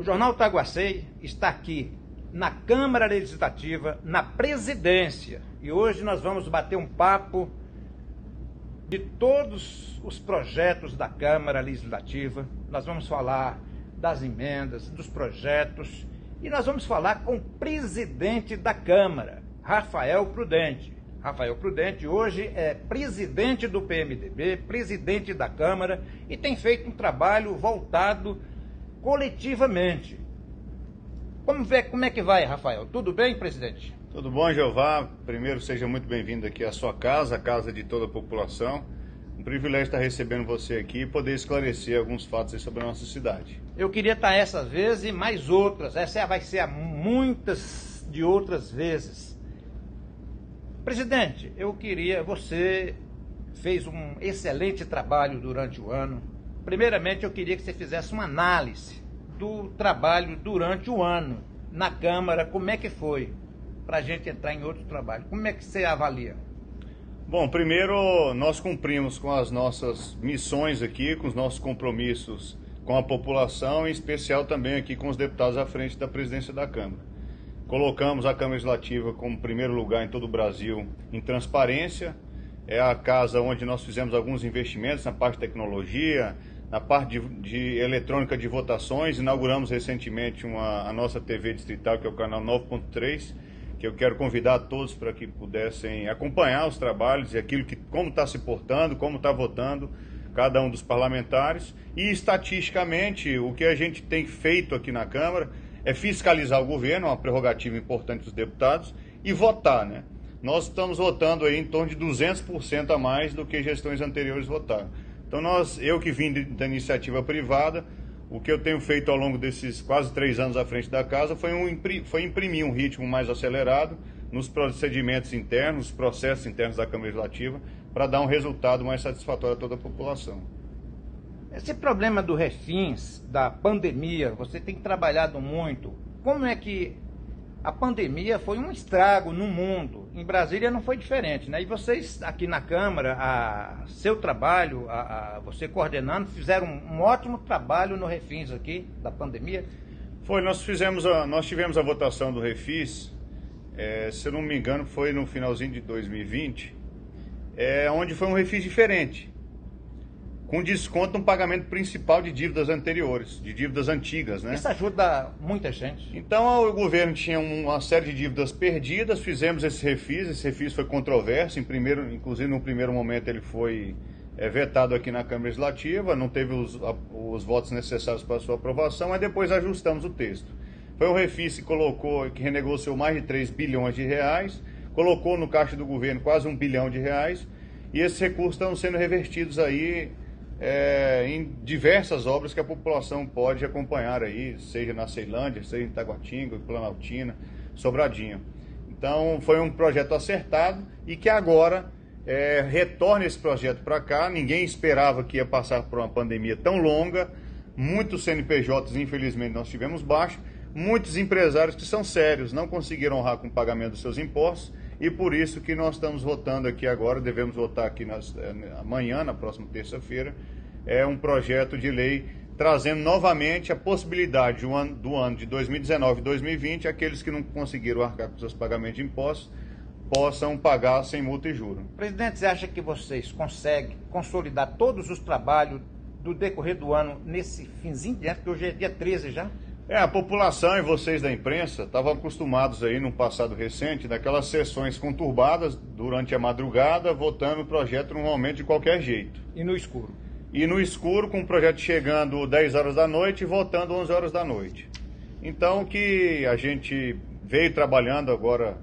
O Jornal Taguacei está aqui na Câmara Legislativa, na presidência. E hoje nós vamos bater um papo de todos os projetos da Câmara Legislativa. Nós vamos falar das emendas, dos projetos, e nós vamos falar com o presidente da Câmara, Rafael Prudente. Rafael Prudente hoje é presidente do PMDB, presidente da Câmara, e tem feito um trabalho voltado coletivamente. Como é que vai, Rafael? Tudo bem, presidente? Tudo bom, Jeová. Primeiro, seja muito bem-vindo aqui à sua casa, a casa de toda a população. Um privilégio estar recebendo você aqui e poder esclarecer alguns fatos aí sobre a nossa cidade. Eu queria estar essa vez e mais outras. Essa vai ser muitas de outras vezes. Presidente, você fez um excelente trabalho durante o ano. Primeiramente, eu queria que você fizesse uma análise do trabalho durante o ano na Câmara. Como é que foi? Para a gente entrar em outro trabalho. Como é que você avalia? Bom, primeiro nós cumprimos com as nossas missões aqui, com os nossos compromissos com a população, em especial também aqui com os deputados à frente da presidência da Câmara. Colocamos a Câmara Legislativa como primeiro lugar em todo o Brasil em transparência. É a casa onde nós fizemos alguns investimentos na parte de tecnologia, na parte de eletrônica de votações. Inauguramos recentemente a nossa TV distrital, que é o canal 9.3, que eu quero convidar a todos para que pudessem acompanhar os trabalhos e como está se portando, como está votando cada um dos parlamentares. E estatisticamente, o que a gente tem feito aqui na Câmara é fiscalizar o governo, uma prerrogativa importante dos deputados, e votar, né? Nós estamos votando aí em torno de 200% a mais do que gestões anteriores votaram. Então eu que vim da iniciativa privada, o que eu tenho feito ao longo desses quase 3 anos à frente da casa foi imprimir um ritmo mais acelerado nos procedimentos internos, nos processos internos da Câmara Legislativa, para dar um resultado mais satisfatório a toda a população. Esse problema do refins, da pandemia, você tem trabalhado muito. Como é que a pandemia foi um estrago no mundo? Em Brasília não foi diferente, né? E vocês aqui na Câmara, seu trabalho, você coordenando, fizeram um ótimo trabalho no refins aqui da pandemia? Nós tivemos a votação do refis, se eu não me engano, foi no finalzinho de 2020, onde foi um refis diferente, com desconto no pagamento principal de dívidas anteriores, de dívidas antigas, né? Isso ajuda muita gente. Então o governo tinha uma série de dívidas perdidas, fizemos esse refis foi controverso, inclusive no primeiro momento ele foi vetado aqui na Câmara Legislativa, não teve os votos necessários para a sua aprovação, mas depois ajustamos o texto. Foi um refis que renegociou mais de 3 bilhões de reais, colocou no caixa do governo quase 1 bilhão de reais, e esses recursos estão sendo revertidos aí em diversas obras que a população pode acompanhar aí, seja na Ceilândia, seja em Taguatinga, Planaltina, Sobradinho. Então foi um projeto acertado e que agora retorna esse projeto para cá. Ninguém esperava que ia passar por uma pandemia tão longa, muitos CNPJs infelizmente nós tivemos baixo, muitos empresários que são sérios não conseguiram honrar com o pagamento dos seus impostos, e por isso que nós estamos votando aqui agora, devemos votar aqui amanhã, na próxima terça-feira, um projeto de lei trazendo novamente a possibilidade do ano de 2019 e 2020, aqueles que não conseguiram arcar com seus pagamentos de impostos, possam pagar sem multa e juro. Presidente, você acha que vocês conseguem consolidar todos os trabalhos do decorrer do ano nesse finzinho de ano, porque hoje é dia 13 já? A população e vocês da imprensa estavam acostumados aí no passado recente, daquelas sessões conturbadas durante a madrugada, votando o projeto normalmente de qualquer jeito. E no escuro? E no escuro, com o projeto chegando 10 horas da noite e votando 11 horas da noite. Então, o que a gente veio trabalhando agora,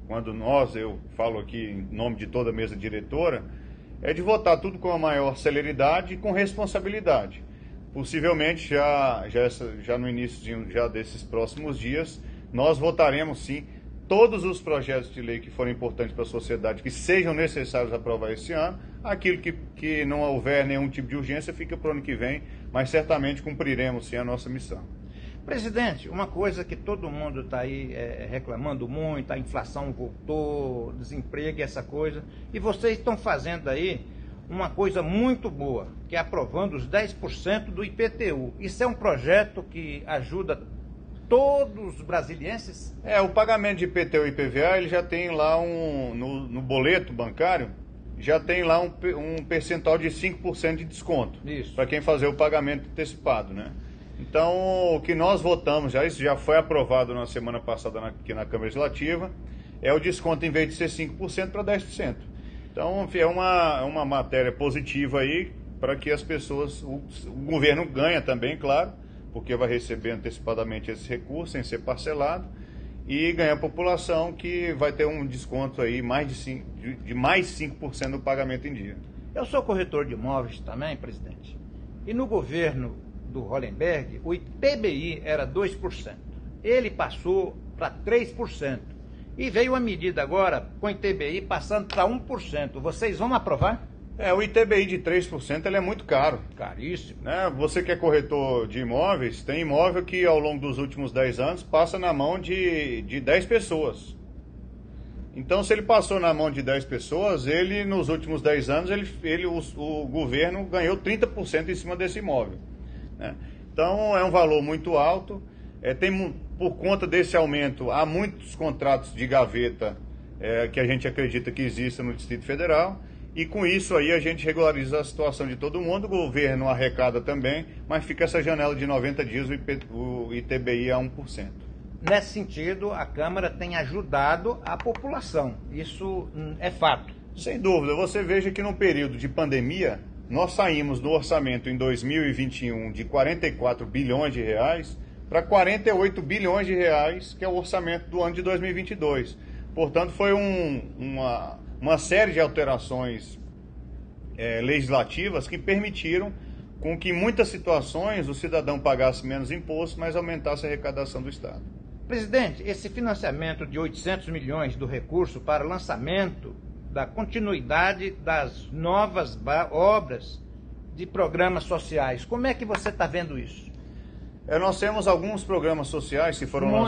eu falo aqui em nome de toda a mesa diretora, é de votar tudo com a maior celeridade e com responsabilidade. Possivelmente, já no início desses próximos dias, nós votaremos sim todos os projetos de lei que forem importantes para a sociedade, que sejam necessários aprovar esse ano. Aquilo que não houver nenhum tipo de urgência fica para o ano que vem, mas certamente cumpriremos sim a nossa missão. Presidente, uma coisa que todo mundo está aí reclamando muito, a inflação voltou, desemprego e essa coisa, e vocês estão fazendo aí uma coisa muito boa, que é aprovando os 10% do IPTU. Isso é um projeto que ajuda todos os brasilienses? O pagamento de IPTU e IPVA, ele já tem lá no boleto bancário, já tem lá um percentual de 5% de desconto. Isso. Para quem fazer o pagamento antecipado, né? Então, o que nós votamos isso já foi aprovado na semana passada aqui na Câmara Legislativa, é o desconto, em vez de ser 5%, para 10%. Então, é uma matéria positiva aí para que as pessoas, o governo ganha também, claro, porque vai receber antecipadamente esse recurso sem ser parcelado, e ganha a população, que vai ter um desconto aí de mais 5% do pagamento em dia. Eu sou corretor de imóveis também, presidente, e no governo do Hollenberg, o ITBI era 2%. Ele passou para 3%. E veio a medida agora, com o ITBI passando para 1%. Vocês vão aprovar? O ITBI de 3% ele é muito caro. Caríssimo. Né? Você que é corretor de imóveis, tem imóvel que ao longo dos últimos 10 anos passa na mão de 10 pessoas. Então, se ele passou na mão de 10 pessoas, ele nos últimos 10 anos, o governo ganhou 30% em cima desse imóvel. Né? Então, é um valor muito alto. Por conta desse aumento, há muitos contratos de gaveta que a gente acredita que exista no Distrito Federal, e com isso aí a gente regulariza a situação de todo mundo, o governo arrecada também, mas fica essa janela de 90 dias, o ITBI a 1%. Nesse sentido, a Câmara tem ajudado a população, isso é fato. Sem dúvida, você veja que no período de pandemia, nós saímos do orçamento em 2021 de 44 bilhões de reais para 48 bilhões de reais, que é o orçamento do ano de 2022. Portanto, foi uma série de alterações legislativas que permitiram com que em muitas situações o cidadão pagasse menos imposto, mas aumentasse a arrecadação do Estado. Presidente, esse financiamento de 800 milhões do recurso para lançamento da continuidade das novas obras de programas sociais, como é que você está vendo isso? Nós temos alguns programas sociais que foram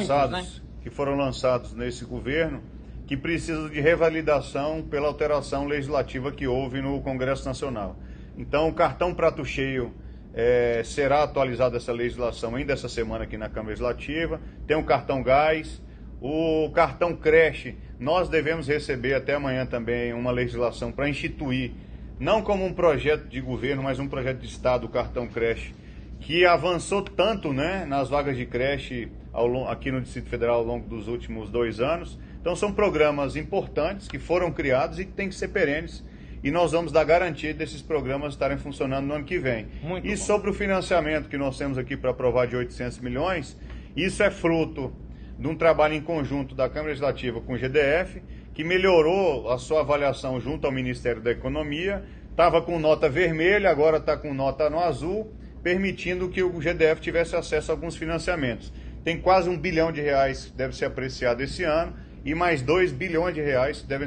lançados nesse governo, que precisam de revalidação pela alteração legislativa que houve no Congresso Nacional. Então, o cartão prato cheio será atualizado essa legislação ainda essa semana aqui na Câmara Legislativa. Tem o cartão gás, o cartão creche. Nós devemos receber até amanhã também uma legislação para instituir, não como um projeto de governo, mas um projeto de Estado, o cartão creche, que avançou tanto, né, nas vagas de creche aqui no Distrito Federal ao longo dos últimos 2 anos. Então são programas importantes que foram criados e que têm que ser perenes, e nós vamos dar garantia desses programas estarem funcionando no ano que vem. Muito e bom. Sobre o financiamento que nós temos aqui para aprovar de 800 milhões, isso é fruto de um trabalho em conjunto da Câmara Legislativa com o GDF, que melhorou a sua avaliação junto ao Ministério da Economia, estava com nota vermelha, agora está com nota no azul, permitindo que o GDF tivesse acesso a alguns financiamentos. Tem quase 1 bilhão de reais que deve ser apreciado esse ano, e mais 2 bilhões de reais que devem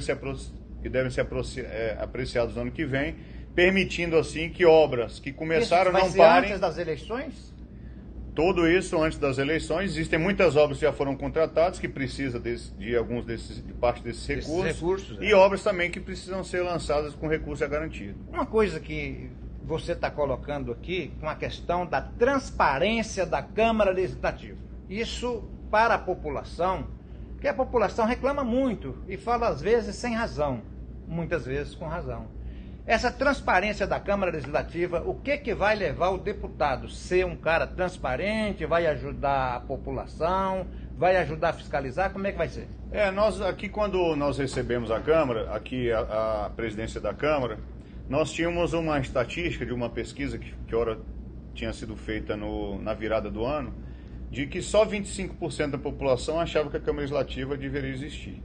ser apreciados no ano que vem, permitindo assim que obras que começaram não parem. Antes das eleições? Tudo isso antes das eleições. Existem muitas obras que já foram contratadas, que precisam de parte desses recursos, e obras também que precisam ser lançadas com recurso garantido. Uma coisa que você está colocando aqui, com a questão da transparência da Câmara Legislativa. Isso para a população, que a população reclama muito e fala às vezes sem razão, muitas vezes com razão. Essa transparência da Câmara Legislativa, o que vai levar o deputado? Ser um cara transparente, vai ajudar a população, vai ajudar a fiscalizar, como é que vai ser? Nós aqui, quando nós recebemos a Câmara, aqui a presidência da Câmara, nós tínhamos uma estatística de uma pesquisa que ora tinha sido feita na virada do ano, de que só 25% da população achava que a Câmara Legislativa deveria existir.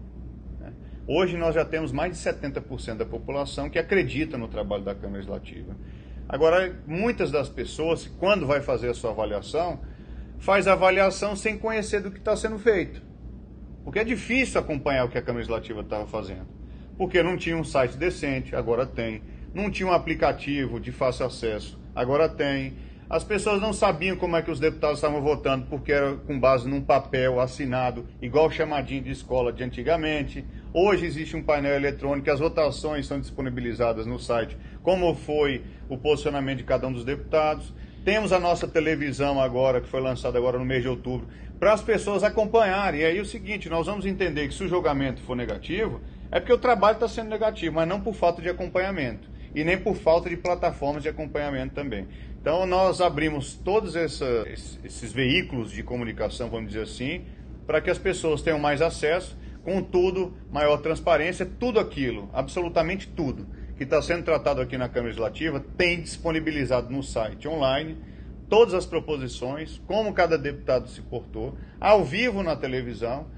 Hoje nós já temos mais de 70% da população que acredita no trabalho da Câmara Legislativa. Agora, muitas das pessoas, quando vai fazer a sua avaliação, faz a avaliação sem conhecer do que está sendo feito. Porque é difícil acompanhar o que a Câmara Legislativa estava fazendo. Porque não tinha um site decente, agora tem. Não tinha um aplicativo de fácil acesso, agora tem. As pessoas não sabiam como é que os deputados estavam votando, porque era com base num papel assinado, igual o chamadinho de escola de antigamente. Hoje existe um painel eletrônico, as votações são disponibilizadas no site, como foi o posicionamento de cada um dos deputados. Temos a nossa televisão agora, que foi lançada agora no mês de outubro, para as pessoas acompanharem. E aí é o seguinte, nós vamos entender que se o julgamento for negativo, é porque o trabalho está sendo negativo, mas não por falta de acompanhamento. E nem por falta de plataformas de acompanhamento também. Então nós abrimos todos esses veículos de comunicação, vamos dizer assim, para que as pessoas tenham mais acesso, contudo, maior transparência, tudo aquilo, absolutamente tudo, que está sendo tratado aqui na Câmara Legislativa, tem disponibilizado no site online, todas as proposições, como cada deputado se portou, ao vivo na televisão,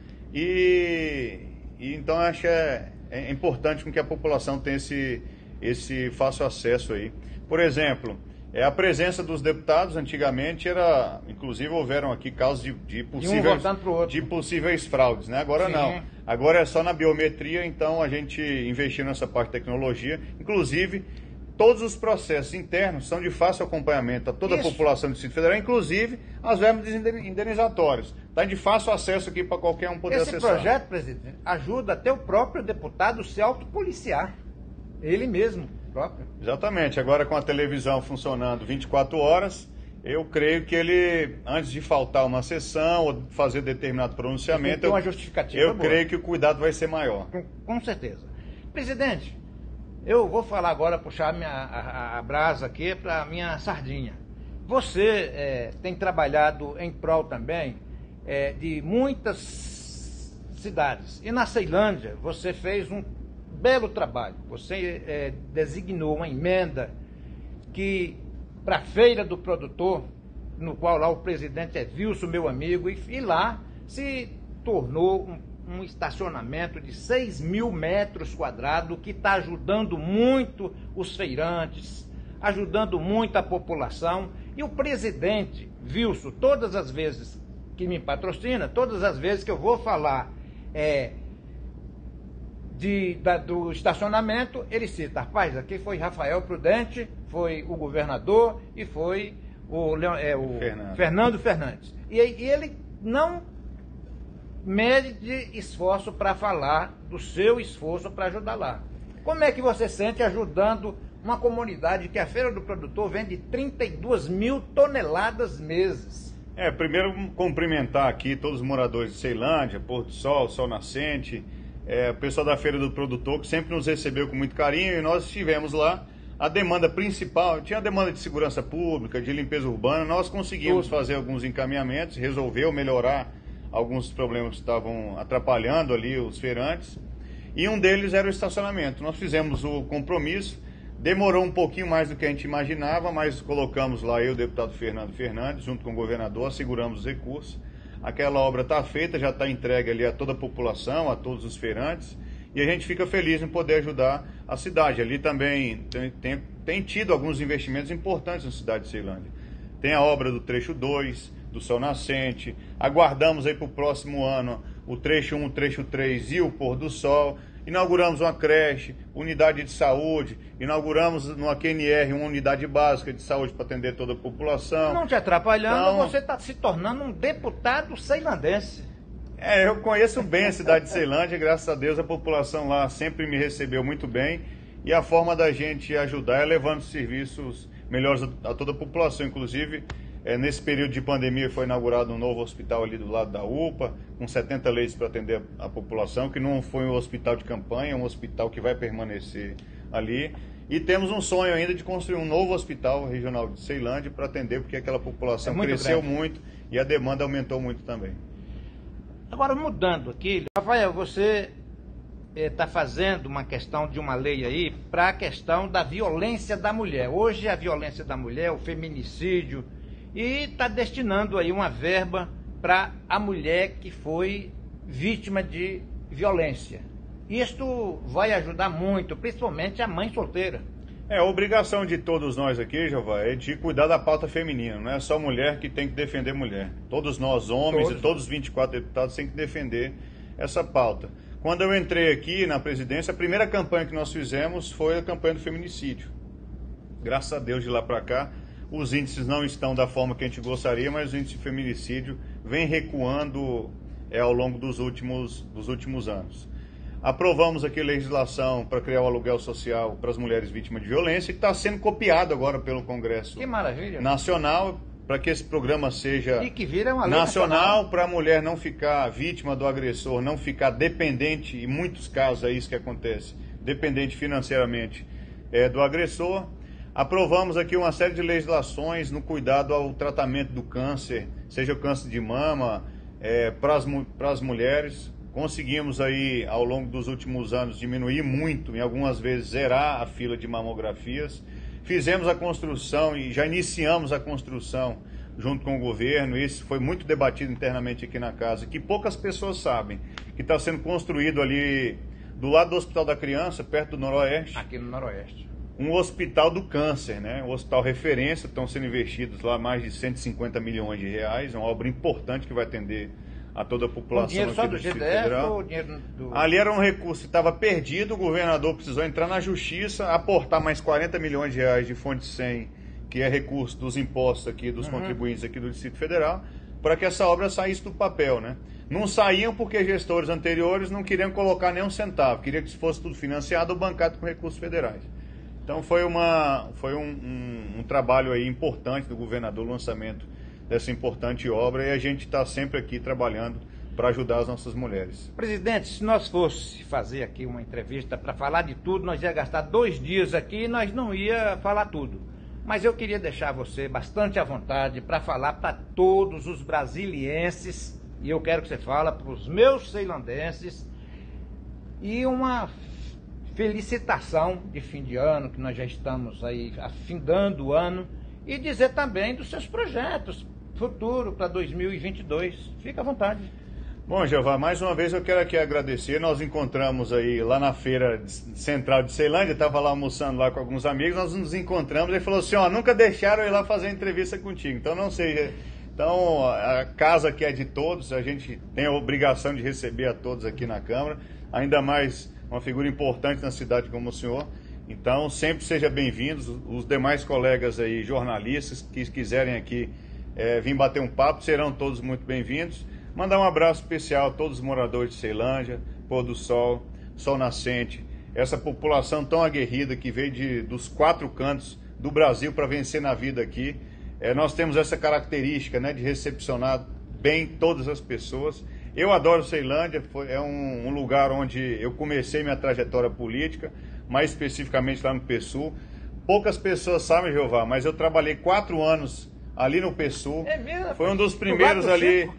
e então acho que é importante com que a população tenha esse fácil acesso aí. Por exemplo, a presença dos deputados antigamente era, inclusive houveram aqui casos de possíveis fraudes, né? Agora sim. Não, agora é só na biometria, então a gente investiu nessa parte de tecnologia, inclusive todos os processos internos são de fácil acompanhamento a toda a população do Distrito Federal, inclusive as verbas indenizatórias. Está de fácil acesso aqui para qualquer um poder acessar. Esse projeto, presidente, ajuda até o próprio deputado se autopoliciar. Ele mesmo, próprio. Exatamente. Agora com a televisão funcionando 24 horas, eu creio que ele, antes de faltar uma sessão ou fazer determinado pronunciamento, uma justificativa eu creio que o cuidado vai ser maior. Com certeza. Presidente, eu vou falar agora, puxar a brasa aqui para a minha sardinha. Você tem trabalhado em prol também de muitas cidades. E na Ceilândia, você fez um belo trabalho. Você designou uma emenda que para a Feira do Produtor, no qual lá o presidente é Wilson, meu amigo, e lá se tornou um estacionamento de 6.000 metros quadrados, que está ajudando muito os feirantes, ajudando muito a população. E o presidente Wilson, todas as vezes que me patrocina, todas as vezes que eu vou falar do estacionamento, ele cita, rapaz, aqui foi Rafael Prudente, foi o governador e foi o Fernando Fernandes. E ele não mede esforço para falar do seu esforço para ajudar lá. Como é que você sente ajudando uma comunidade que a Feira do Produtor vende 32.000 toneladas meses? Primeiro cumprimentar aqui todos os moradores de Ceilândia, Porto Sol, Sol Nascente, o pessoal da Feira do Produtor, que sempre nos recebeu com muito carinho, e nós estivemos lá. A demanda principal, tinha a demanda de segurança pública, de limpeza urbana, nós conseguimos fazer alguns encaminhamentos, resolveu melhorar alguns problemas que estavam atrapalhando ali os feirantes, e um deles era o estacionamento. Nós fizemos o compromisso, demorou um pouquinho mais do que a gente imaginava, mas colocamos lá eu, o deputado Fernando Fernandes, junto com o governador, asseguramos os recursos. Aquela obra está feita, já está entregue ali a toda a população, a todos os feirantes, e a gente fica feliz em poder ajudar a cidade. Ali também tem tido alguns investimentos importantes na cidade de Ceilândia. Tem a obra do trecho 2, do Sol Nascente, aguardamos aí para o próximo ano o trecho 1, o trecho 3 e o Pôr do Sol. Inauguramos uma creche, unidade de saúde, inauguramos no QNR uma unidade básica de saúde para atender toda a população. Não te atrapalhando, então, você está se tornando um deputado ceilandense. Eu conheço bem a cidade de Ceilândia, graças a Deus a população lá sempre me recebeu muito bem, e a forma da gente ajudar é levando serviços melhores a toda a população. Inclusive, nesse período de pandemia foi inaugurado um novo hospital ali do lado da UPA, com 70 leitos para atender a população, que não foi um hospital de campanha, é um hospital que vai permanecer ali. E temos um sonho ainda de construir um novo hospital regional de Ceilândia para atender, porque aquela população cresceu muito e a demanda aumentou muito também. Agora, mudando aqui, Rafael, você está fazendo uma questão de uma lei aí para a questão da violência da mulher. Hoje a violência da mulher, o feminicídio, e está destinando aí uma verba para a mulher que foi vítima de violência. Isto vai ajudar muito, principalmente a mãe solteira. A obrigação de todos nós aqui, Jeová, é de cuidar da pauta feminina. Não é só mulher que tem que defender mulher. Todos nós, homens, e todos os 24 deputados têm que defender essa pauta. Quando eu entrei aqui na presidência, a primeira campanha que nós fizemos foi a campanha do feminicídio. Graças a Deus, de lá para cá, Os índices não estão da forma que a gente gostaria, mas o índice de feminicídio vem recuando ao longo dos últimos anos. Aprovamos aqui a legislação para criar o aluguel social para as mulheres vítimas de violência, que está sendo copiado agora pelo Congresso Que maravilha. Nacional, para que esse programa seja E que vira uma lei nacional, para a mulher não ficar vítima do agressor, não ficar dependente, em muitos casos é isso que acontece, dependente financeiramente do agressor. Aprovamos aqui uma série de legislações no cuidado ao tratamento do câncer, seja o câncer de mama, para as mulheres. Conseguimos aí, ao longo dos últimos anos, diminuir muito, em algumas vezes zerar a fila de mamografias. Fizemos a construção e já iniciamos a construção junto com o governo. Isso foi muito debatido internamente aqui na casa, que poucas pessoas sabem, que está sendo construído ali do lado do Hospital da Criança, perto do Noroeste. Aqui no Noroeste. Um hospital do câncer, né? Um hospital referência, estão sendo investidos lá mais de 150 milhões de reais, uma obra importante que vai atender a toda a população. O dinheiro só do Distrito GDF Federal. ou o dinheiro do... Ali era um recurso que estava perdido, o governador precisou entrar na justiça, aportar mais 40 milhões de reais de fonte 100, que é recurso dos impostos aqui, dos contribuintes aqui do Distrito Federal, para que essa obra saísse do papel, né? Não saíam porque gestores anteriores não queriam colocar nem um centavo, queriam que fosse tudo financiado ou bancado com recursos federais. Então foi um trabalho aí importante do governador, o lançamento dessa importante obra, e a gente está sempre aqui trabalhando para ajudar as nossas mulheres. Presidente, se nós fosse fazer aqui uma entrevista para falar de tudo, nós ia gastar 2 dias aqui e nós não ia falar tudo. Mas eu queria deixar você bastante à vontade para falar para todos os brasilienses, e eu quero que você fale para os meus ceilandenses, e uma felicitação de fim de ano, que nós já estamos aí afindando o ano, e dizer também dos seus projetos futuro para 2022. Fica à vontade. Bom, Jeová, mais uma vez eu quero aqui agradecer. Nós encontramos aí lá na feira central de Ceilândia, estava lá almoçando lá com alguns amigos, nós nos encontramos e ele falou assim, ó, nunca deixaram eu ir lá fazer entrevista contigo, então não sei. Então a casa aqui é de todos, a gente tem a obrigação de receber a todos aqui na Câmara, ainda mais uma figura importante na cidade como o senhor. Então sempre seja bem-vindos, os demais colegas aí, jornalistas que quiserem aqui vir bater um papo, serão todos muito bem-vindos. Mandar um abraço especial a todos os moradores de Ceilândia, Pôr do Sol, Sol Nascente, essa população tão aguerrida que veio dos 4 cantos do Brasil para vencer na vida aqui. Nós temos essa característica, né, de recepcionar bem todas as pessoas. Eu adoro Ceilândia, é um lugar onde eu comecei minha trajetória política, mais especificamente lá no PSUL. Poucas pessoas sabem, Jeová, mas eu trabalhei 4 anos ali no PSUL. É mesmo? Foi um dos primeiros ali,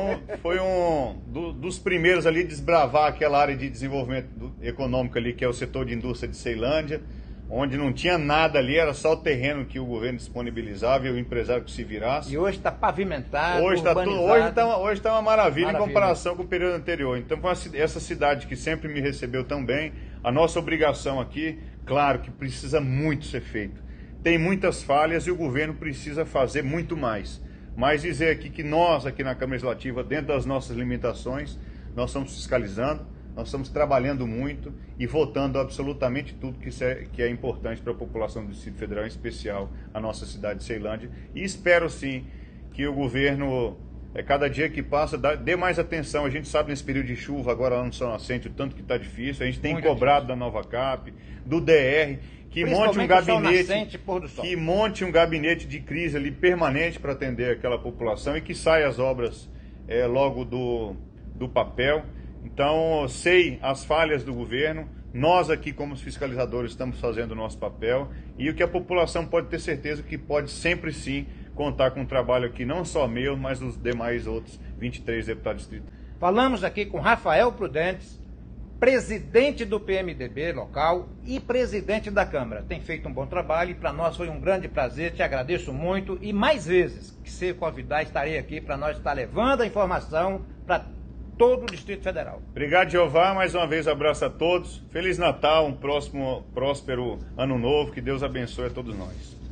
dos primeiros ali a desbravar aquela área de desenvolvimento econômico ali, que é o setor de indústria de Ceilândia, onde não tinha nada ali, era só o terreno que o governo disponibilizava e o empresário que se virasse. E hoje está pavimentado, hoje está uma maravilha em comparação com o período anterior. Então, essa cidade que sempre me recebeu tão bem, a nossa obrigação aqui, claro que precisa muito ser feito. Tem muitas falhas e o governo precisa fazer muito mais. Mas dizer aqui que nós, aqui na Câmara Legislativa, dentro das nossas limitações, nós estamos fiscalizando, nós estamos trabalhando muito e votando absolutamente tudo que é importante para a população do Distrito Federal, em especial a nossa cidade de Ceilândia. E espero sim que o governo, cada dia que passa, dê mais atenção. A gente sabe nesse período de chuva, agora lá no Sol Nascente, o tanto que está difícil. A gente tem muito cobrado da Nova Cap, do DR, que monte um gabinete, que monte um gabinete de crise ali permanente para atender aquela população e que saia as obras logo do papel. Então, sei as falhas do governo, nós aqui como fiscalizadores estamos fazendo o nosso papel e o que a população pode ter certeza que pode sempre sim contar com um trabalho aqui, não só meu, mas dos demais outros 23 deputados distritais. Falamos aqui com Rafael Prudentes, presidente do PMDB local e presidente da Câmara. Tem feito um bom trabalho e para nós foi um grande prazer, te agradeço muito e mais vezes que você convidar estarei aqui para nós estar levando a informação para todo o Distrito Federal. Obrigado, Jeová, mais uma vez abraço a todos, Feliz Natal, um próspero Ano Novo, que Deus abençoe a todos nós.